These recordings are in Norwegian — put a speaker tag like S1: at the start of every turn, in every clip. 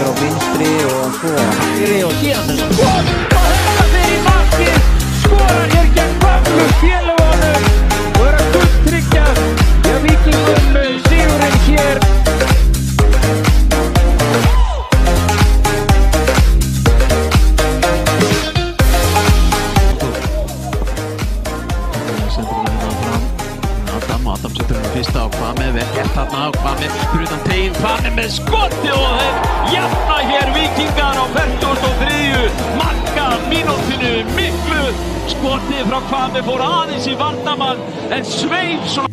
S1: libero, vinstri og Kvame og síðan
S2: Kvame þetta fyrir markið, skorar hér gegn Kvame félögunum og er að gulltryggja hjá Víkingum sigurinn hér.
S3: Adam setur hann fyrsta á Kwame, vel gert þarna á Kwame, fyrir utan teginn, Kwame með skoti og þeir jafna hér Víkingar á 43. marka mínútinu, miklu skoti frá Kwame fór aðeins í varnarmann en sveif svona.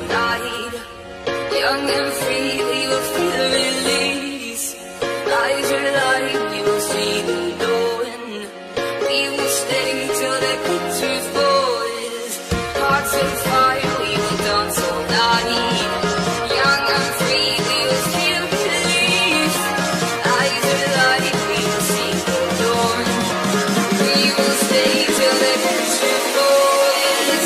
S4: Young and free, we will feel the release. like pictures boys. Hearts of fire, we will dance all night. Young and free, we will still believe. Eyes of light, we will see the dawn. We will stay till the pictures boys.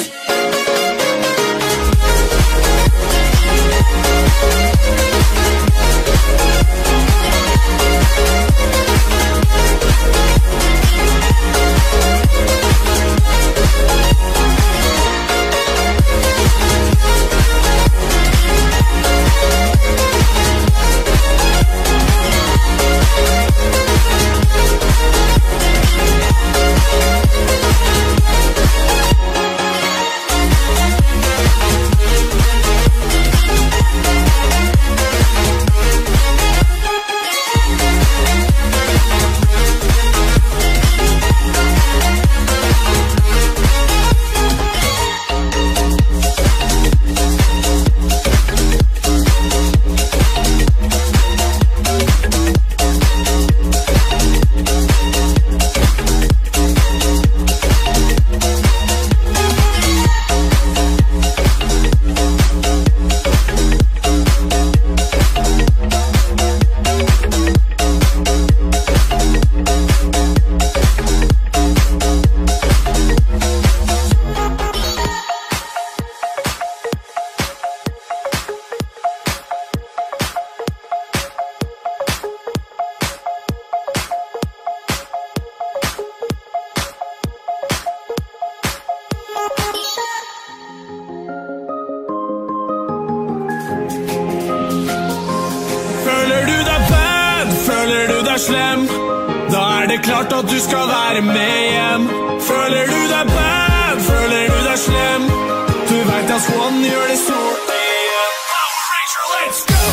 S5: Føler du deg bad, føler du deg slem, da det klart at du skal være med hjem. Føler du deg bad, føler du deg slem, du vet at Swan gjør det sort igjen. Power Ranger, let's go!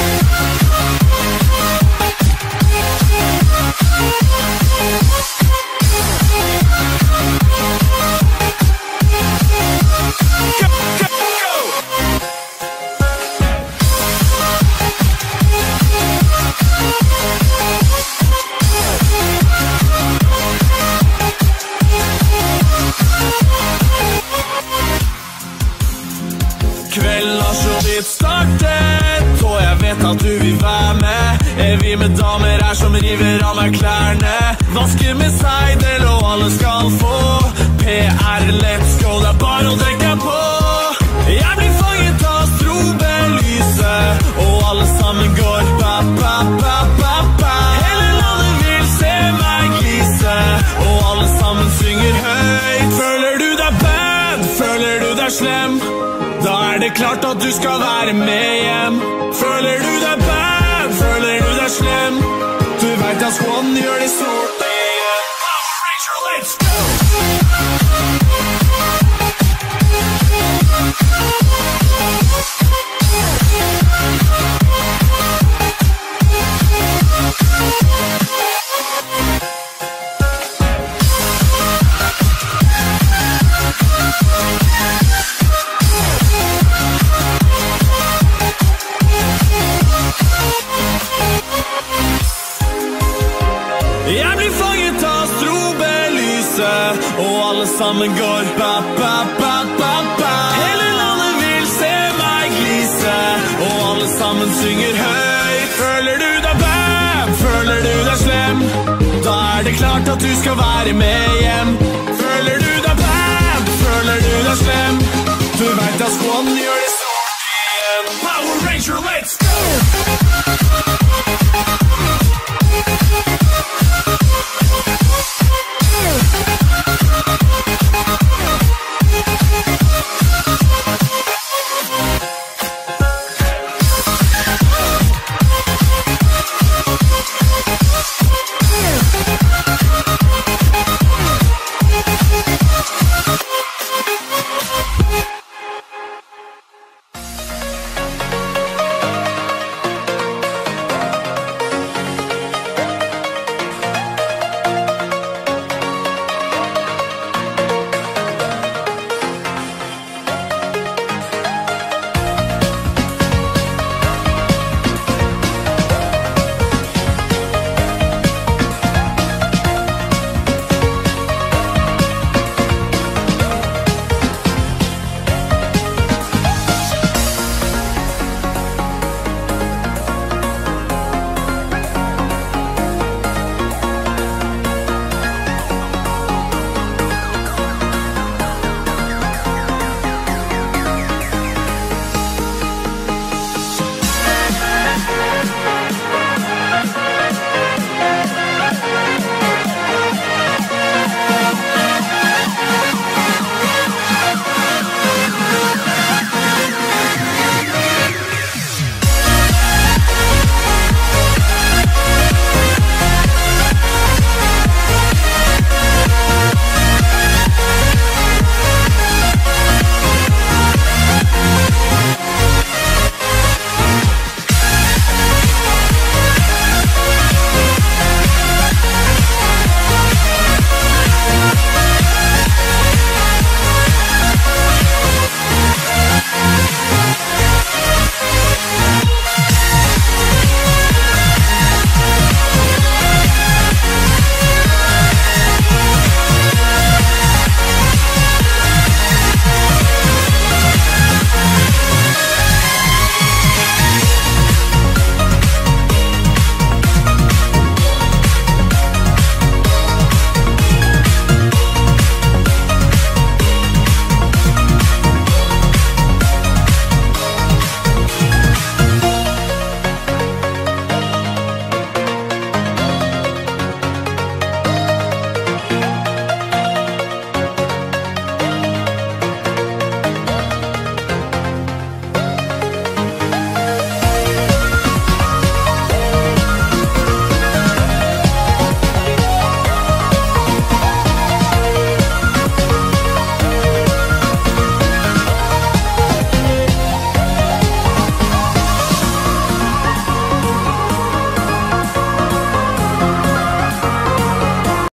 S5: Kvelden har så vidt startet, og jeg vet at du vil være med. Vi med damer her som river av meg klærne, vasker med seidel og alle skal få PR, let's go, det er bare å trekke på. Jeg blir fanget av strobelyset, og alle sammen går ba ba ba ba ba. Hele landet vil se meg glise, og alle sammen synger høyt. Føler du deg bad, føler du deg slem, da det klart at du skal være med hjem. Føler du deg bad, føler du deg slem, du vet at Swan gjør det sort igjen. Power Ranger, let's go! Jeg blir fanget av strobelyset, og alle sammen går ba ba ba ba ba. Hele landet vil se meg glise, og alle sammen synger høyt. Føler du deg bad, føler du deg slem, da det klart at du skal være med hjem. Føler du deg bad, føler du deg slem, du vet at Swan gjør det.